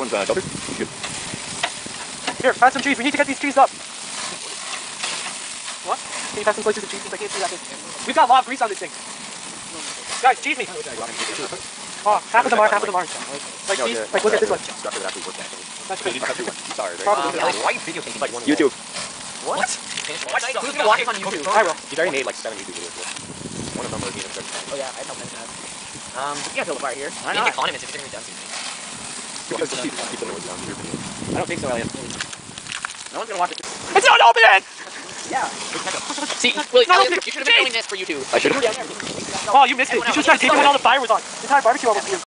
one's sheltered. Good. Here, pass some cheese. We need to get these cheese up. What? Can you pass some slices of cheese since I can't see that thing? We've got a lot of grease on this thing. Guys, cheese me. Oh, half of them aren't. Like, No, cheese, the, like look at this one. Structure that actually works actually. That's You good. just have to one. Sorry, right? Probably. Like, why are you videotaping like one YouTube. What? Who's gonna watch this on YouTube? I will. He's already made like 7 YouTube videos. One of them was being a Oh yeah, I helped him out. We can't build a fire here. Why You not? need condiments if it's gonna be done soon. because keep the noise down. I don't think so, Elliot. No one's gonna watch it. It's not open! Yeah. See, Willie, No, you should have been doing this for YouTube. I should have. Oh, you missed it. You should have started taping when all the fire was on. The entire barbecue almost here.